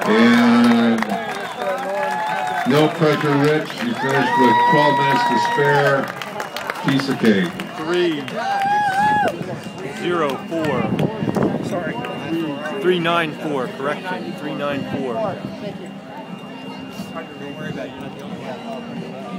And no pressure, Rich. You finished with 12 minutes to spare. Piece of cake. 3-0-4. Sorry. 3-9-4. Correction. 3-9-4.